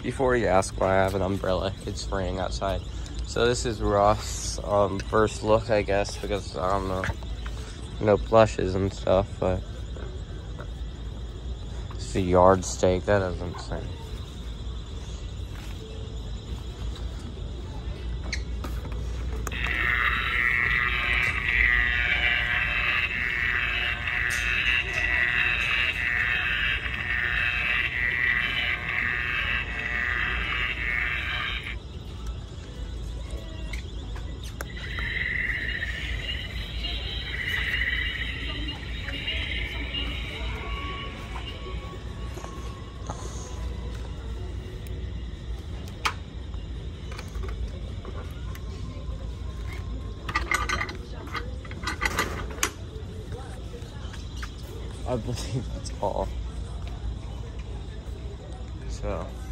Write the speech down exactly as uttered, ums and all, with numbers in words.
before you ask why I have an umbrella, it's raining outside. So this is Ross' um, first look, I guess, because I don't know, no plushes and stuff, but it's a yardstick. That doesn't say. I believe that's all. So.